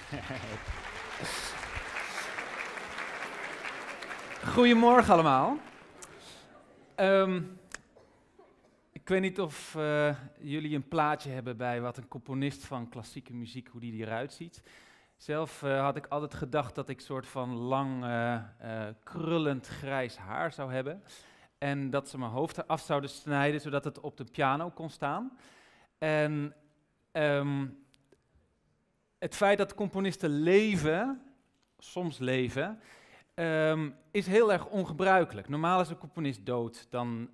Goedemorgen allemaal. Ik weet niet of jullie een plaatje hebben bij wat een componist van klassieke muziek, hoe die eruit ziet. Zelf had ik altijd gedacht dat ik een soort van lang, krullend grijs haar zou hebben. En dat ze mijn hoofd eraf zouden snijden, zodat het op de piano kon staan. En het feit dat componisten leven, soms leven, is heel erg ongebruikelijk. Normaal is een componist dood, dan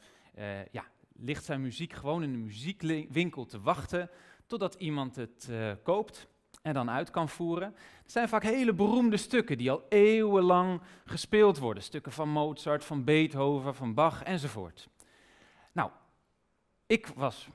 ligt zijn muziek gewoon in de muziekwinkel te wachten totdat iemand het koopt en dan uit kan voeren. Het zijn vaak hele beroemde stukken die al eeuwenlang gespeeld worden. Stukken van Mozart, van Beethoven, van Bach enzovoort. Nou, ik was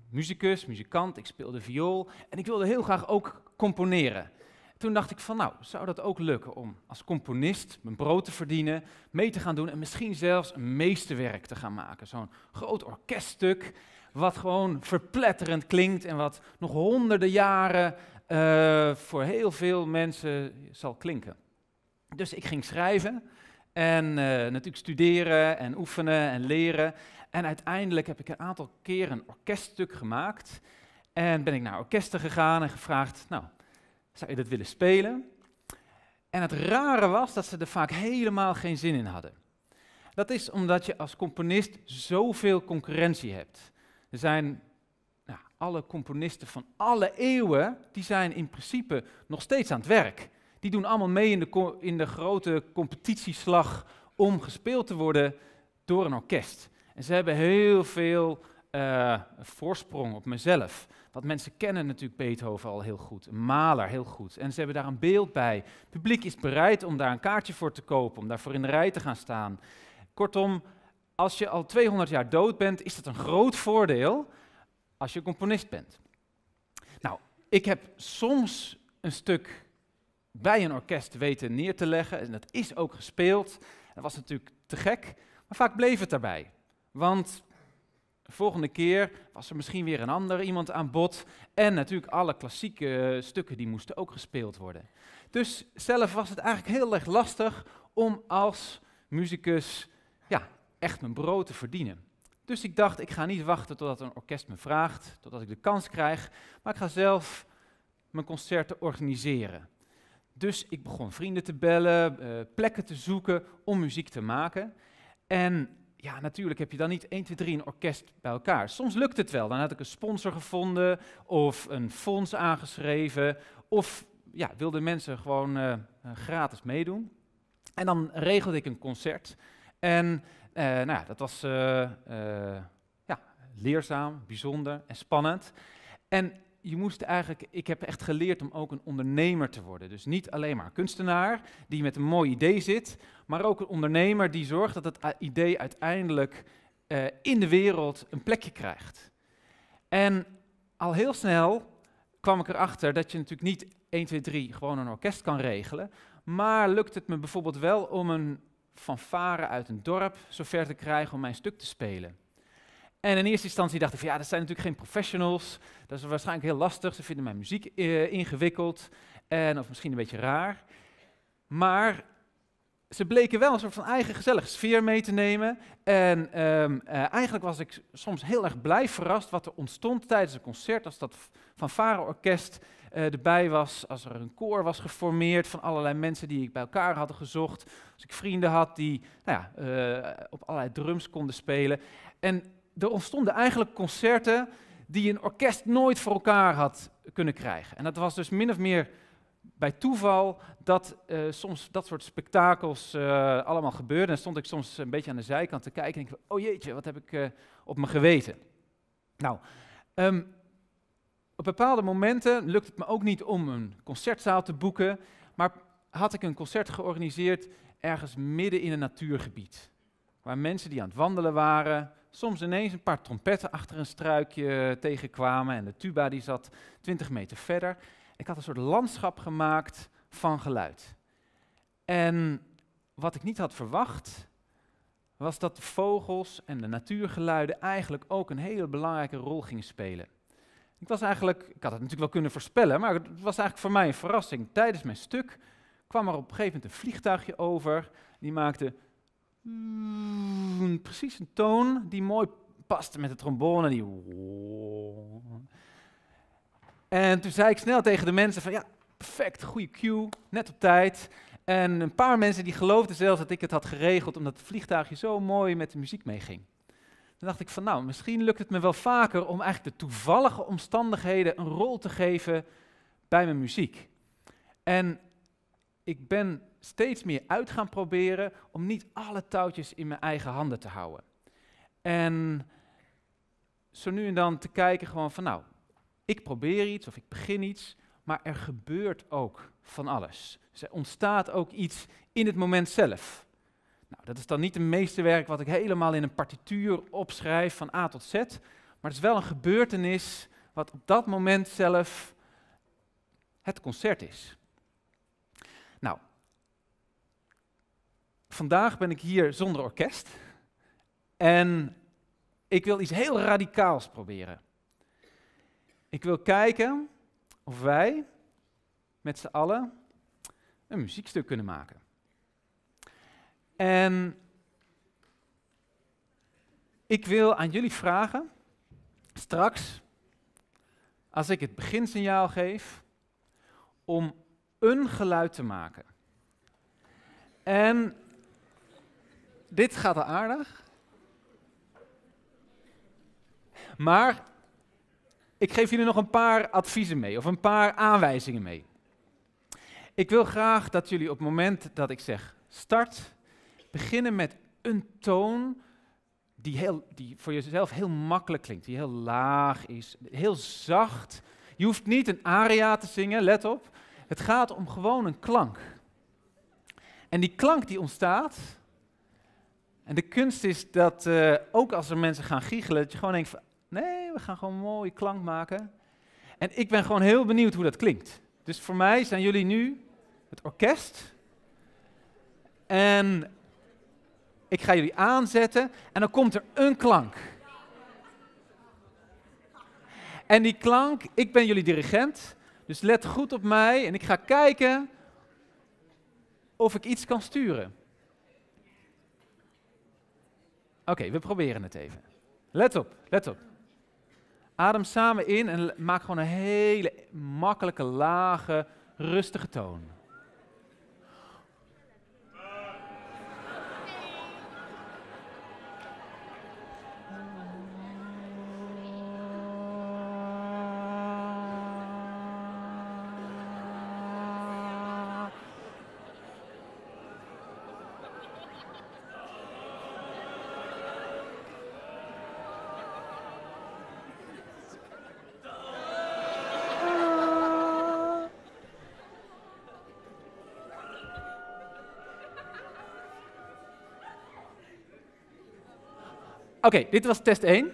muzikant, ik speelde viool en ik wilde heel graag ook componeren. Toen dacht ik van, nou, zou dat ook lukken om als componist mijn brood te verdienen, mee te gaan doen en misschien zelfs een meesterwerk te gaan maken. Zo'n groot orkeststuk, wat gewoon verpletterend klinkt en wat nog honderden jaren voor heel veel mensen zal klinken. Dus ik ging schrijven en natuurlijk studeren en oefenen en leren. En uiteindelijk heb ik een aantal keer een orkeststuk gemaakt en ben ik naar orkesten gegaan en gevraagd, nou, zou je dat willen spelen? En het rare was dat ze er vaak helemaal geen zin in hadden. Dat is omdat je als componist zoveel concurrentie hebt. Er zijn alle componisten van alle eeuwen, die zijn in principe nog steeds aan het werk. Die doen allemaal mee in de grote competitieslag om gespeeld te worden door een orkest. En ze hebben heel veel voorsprong op mezelf. Want mensen kennen natuurlijk Beethoven al heel goed, Mahler heel goed. En ze hebben daar een beeld bij. Het publiek is bereid om daar een kaartje voor te kopen, om daarvoor in de rij te gaan staan. Kortom, als je al 200 jaar dood bent, is dat een groot voordeel als je componist bent. Nou, ik heb soms een stuk bij een orkest weten neer te leggen. En dat is ook gespeeld. Dat was natuurlijk te gek, maar vaak bleef het daarbij. Want de volgende keer was er misschien weer een ander iemand aan bod. En natuurlijk alle klassieke stukken die moesten ook gespeeld worden. Dus zelf was het eigenlijk heel erg lastig om als muzikus echt mijn brood te verdienen. Dus ik dacht, ik ga niet wachten totdat een orkest me vraagt, totdat ik de kans krijg. Maar ik ga zelf mijn concerten organiseren. Dus ik begon vrienden te bellen, plekken te zoeken om muziek te maken. En ja, natuurlijk heb je dan niet 1, 2, 3 een orkest bij elkaar. Soms lukt het wel. Dan had ik een sponsor gevonden of een fonds aangeschreven. Of wilden mensen gewoon gratis meedoen. En dan regelde ik een concert. En dat was leerzaam, bijzonder en spannend. En ik heb echt geleerd om ook een ondernemer te worden. Dus niet alleen maar een kunstenaar die met een mooi idee zit, maar ook een ondernemer die zorgt dat het idee uiteindelijk in de wereld een plekje krijgt. En al heel snel kwam ik erachter dat je natuurlijk niet 1, 2, 3 gewoon een orkest kan regelen, maar lukt het me bijvoorbeeld wel om een fanfare uit een dorp zover te krijgen om mijn stuk te spelen. En in eerste instantie dacht ik van dat zijn natuurlijk geen professionals, dat is waarschijnlijk heel lastig, ze vinden mijn muziek ingewikkeld of misschien een beetje raar. Maar ze bleken wel een soort van eigen gezellige sfeer mee te nemen en eigenlijk was ik soms heel erg blij verrast wat er ontstond tijdens een concert als dat fanfareorkest erbij was, als er een koor was geformeerd van allerlei mensen die ik bij elkaar hadden gezocht, als ik vrienden had die op allerlei drums konden spelen. En er ontstonden eigenlijk concerten die een orkest nooit voor elkaar had kunnen krijgen. En dat was dus min of meer bij toeval dat soms dat soort spektakels allemaal gebeurden. En stond ik soms een beetje aan de zijkant te kijken en denk ik, oh jeetje, wat heb ik op me geweten. Nou, op bepaalde momenten lukt het me ook niet om een concertzaal te boeken, maar had ik een concert georganiseerd ergens midden in een natuurgebied. Waar mensen die aan het wandelen waren, soms ineens een paar trompetten achter een struikje tegenkwamen en de tuba die zat 20 meter verder. Ik had een soort landschap gemaakt van geluid. En wat ik niet had verwacht, was dat de vogels en de natuurgeluiden eigenlijk ook een hele belangrijke rol gingen spelen. Ik had het natuurlijk wel kunnen voorspellen, maar het was eigenlijk voor mij een verrassing. Tijdens mijn stuk kwam er op een gegeven moment een vliegtuigje over. Die maakte precies een toon die mooi paste met de trombone. En toen zei ik snel tegen de mensen van ja, perfect, goede cue, net op tijd. En een paar mensen die geloofden zelfs dat ik het had geregeld, omdat het vliegtuigje zo mooi met de muziek meeging. Toen dacht ik van nou, misschien lukt het me wel vaker om eigenlijk de toevallige omstandigheden een rol te geven bij mijn muziek. En ik ben steeds meer uit gaan proberen om niet alle touwtjes in mijn eigen handen te houden. En zo nu en dan te kijken gewoon van nou, ik probeer iets of ik begin iets, maar er gebeurt ook van alles. Dus er ontstaat ook iets in het moment zelf. Nou, dat is dan niet een meesterwerk wat ik helemaal in een partituur opschrijf van A tot Z, maar het is wel een gebeurtenis wat op dat moment zelf het concert is. Nou, vandaag ben ik hier zonder orkest en ik wil iets heel radicaals proberen. Ik wil kijken of wij met z'n allen een muziekstuk kunnen maken. En ik wil aan jullie vragen, straks, als ik het beginsignaal geef, om een geluid te maken. En dit gaat al aardig. Maar ik geef jullie nog een paar adviezen mee, of een paar aanwijzingen mee. Ik wil graag dat jullie op het moment dat ik zeg start, beginnen met een toon die voor jezelf heel makkelijk klinkt, die heel laag is, heel zacht. Je hoeft niet een aria te zingen, let op. Het gaat om gewoon een klank. En die klank die ontstaat, en de kunst is dat ook als er mensen gaan giechelen, dat je gewoon denkt van, nee, we gaan gewoon een mooie klank maken. En ik ben gewoon heel benieuwd hoe dat klinkt. Dus voor mij zijn jullie nu het orkest. En ik ga jullie aanzetten en dan komt er een klank. En die klank, ik ben jullie dirigent, dus let goed op mij en ik ga kijken of ik iets kan sturen. Oké, we proberen het even. Let op, let op. Adem samen in en maak gewoon een hele makkelijke, lage, rustige toon. Oké, dit was test 1.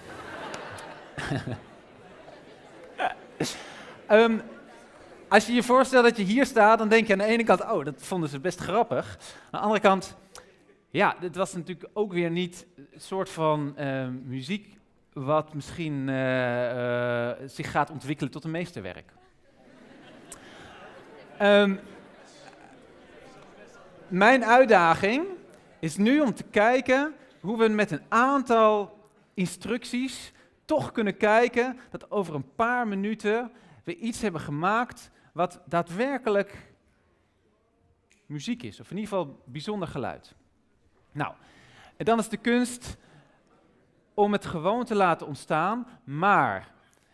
Als je je voorstelt dat je hier staat, dan denk je aan de ene kant, oh, dat vonden ze best grappig. Aan de andere kant, ja, dit was natuurlijk ook weer niet een soort van muziek wat misschien zich gaat ontwikkelen tot een meesterwerk. Mijn uitdaging is nu om te kijken hoe we met een aantal instructies toch kunnen kijken dat over een paar minuten we iets hebben gemaakt wat daadwerkelijk muziek is, of in ieder geval bijzonder geluid. Nou, en dan is de kunst om het gewoon te laten ontstaan, maar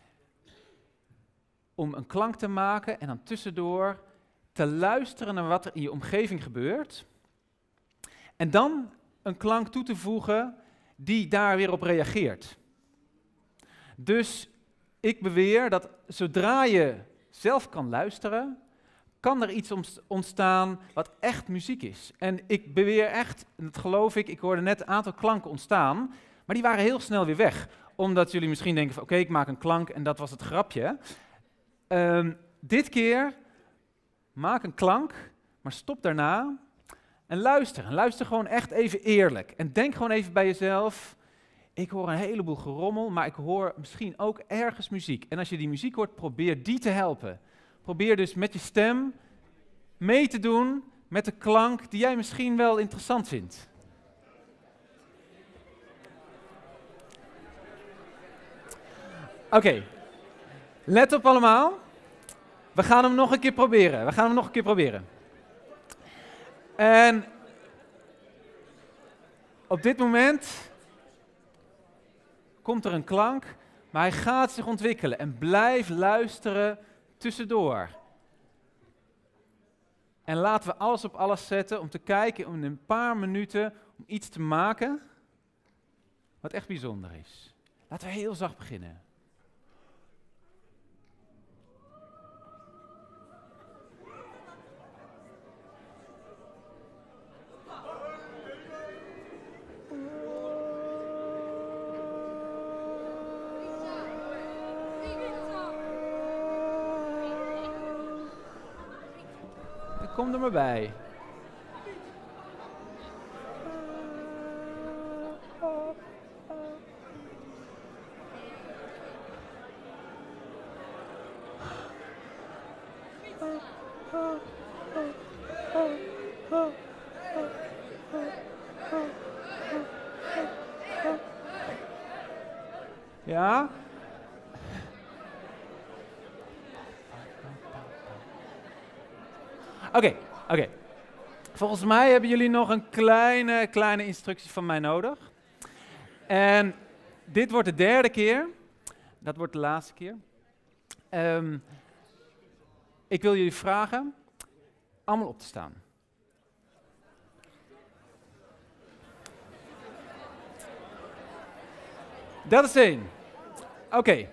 om een klank te maken en dan tussendoor te luisteren naar wat er in je omgeving gebeurt en dan een klank toe te voegen die daar weer op reageert. Dus ik beweer dat zodra je zelf kan luisteren, kan er iets ontstaan wat echt muziek is. En ik beweer echt, en dat geloof ik hoorde net een aantal klanken ontstaan, maar die waren heel snel weer weg. Omdat jullie misschien denken van oké, ik maak een klank en dat was het grapje. Dit keer, maak een klank, maar stop daarna en luister. En luister gewoon echt even eerlijk. En denk gewoon even bij jezelf, Ik hoor een heleboel gerommel, maar ik hoor misschien ook ergens muziek. En als je die muziek hoort, probeer die te helpen. Probeer dus met je stem mee te doen met de klank die jij misschien wel interessant vindt. Oké, let op allemaal. We gaan hem nog een keer proberen. En op dit moment komt er een klank, maar hij gaat zich ontwikkelen. En blijf luisteren tussendoor. En laten we alles op alles zetten om te kijken in een paar minuten om iets te maken wat echt bijzonder is. Laten we heel zacht beginnen. Kom er maar bij. Ja? Oké. Volgens mij hebben jullie nog een kleine instructie van mij nodig. En dit wordt de derde keer. Dat wordt de laatste keer. Ik wil jullie vragen allemaal op te staan. Dat is 1. Oké.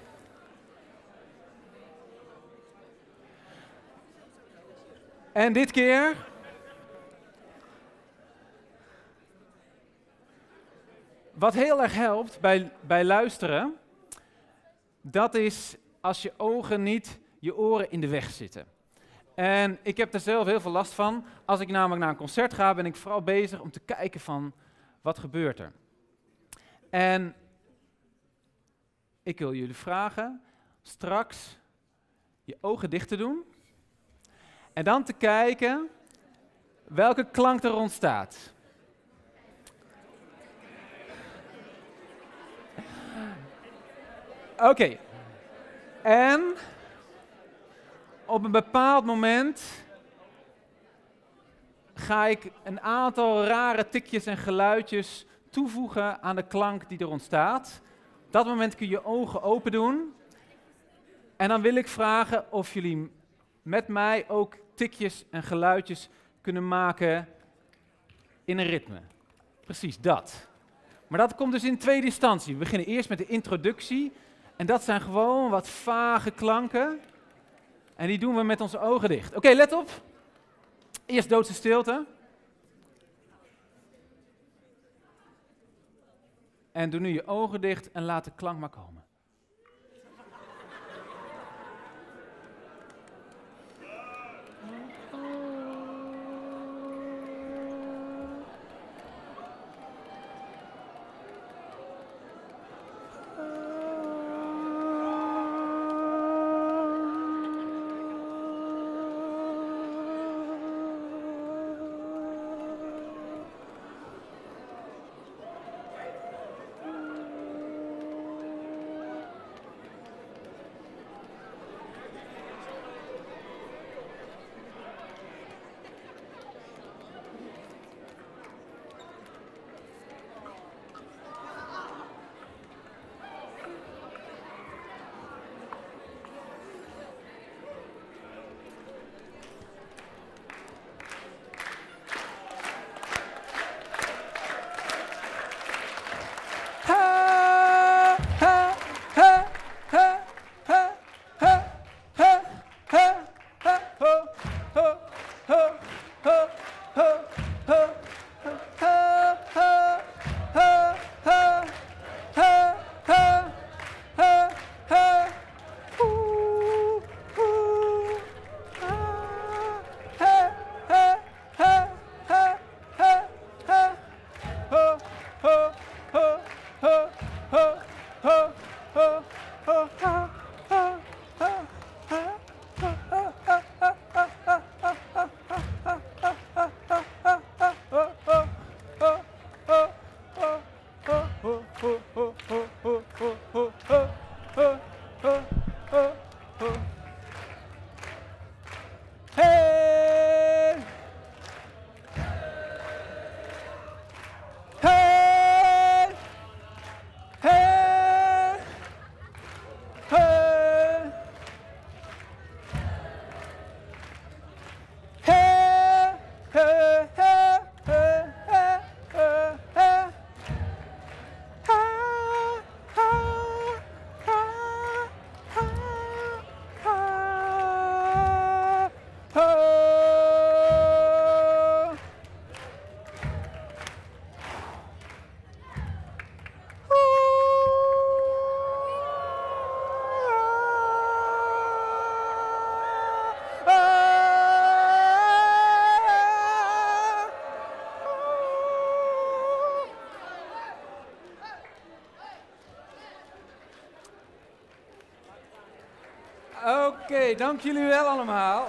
En dit keer wat heel erg helpt bij luisteren, dat is als je ogen niet je oren in de weg zitten. En ik heb er zelf heel veel last van. Als ik namelijk naar een concert ga, ben ik vooral bezig om te kijken van wat gebeurt er. En ik wil jullie vragen straks je ogen dicht te doen. En dan te kijken welke klank er ontstaat. Oké. En op een bepaald moment ga ik een aantal rare tikjes en geluidjes toevoegen aan de klank die er ontstaat. Op dat moment kun je je ogen open doen. En dan wil ik vragen of jullie met mij ook tikjes en geluidjes kunnen maken in een ritme. Precies dat. Maar dat komt dus in tweede instantie. We beginnen eerst met de introductie. En dat zijn gewoon wat vage klanken. En die doen we met onze ogen dicht. Oké, let op. Eerst doodse stilte. En doe nu je ogen dicht en laat de klank maar komen. Oké, dank jullie wel allemaal.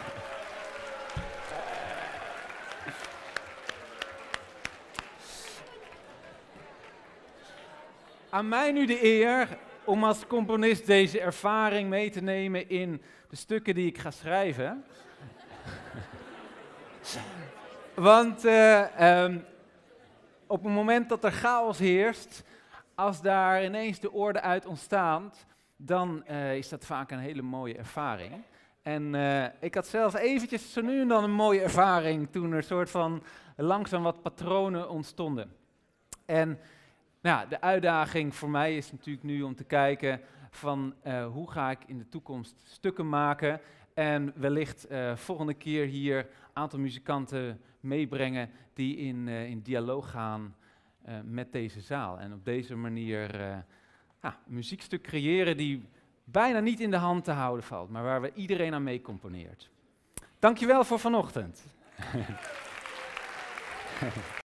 Aan mij nu de eer om als componist deze ervaring mee te nemen in de stukken die ik ga schrijven. Want op het moment dat er chaos heerst, als daar ineens de orde uit ontstaat, dan is dat vaak een hele mooie ervaring. En ik had zelf eventjes zo nu en dan een mooie ervaring toen er soort van langzaam wat patronen ontstonden. En nou, de uitdaging voor mij is natuurlijk nu om te kijken van hoe ga ik in de toekomst stukken maken en wellicht volgende keer hier een aantal muzikanten meebrengen die in dialoog gaan met deze zaal. En op deze manier een muziekstuk creëren die bijna niet in de hand te houden valt, maar waar we iedereen aan mee componeert. Dankjewel voor vanochtend.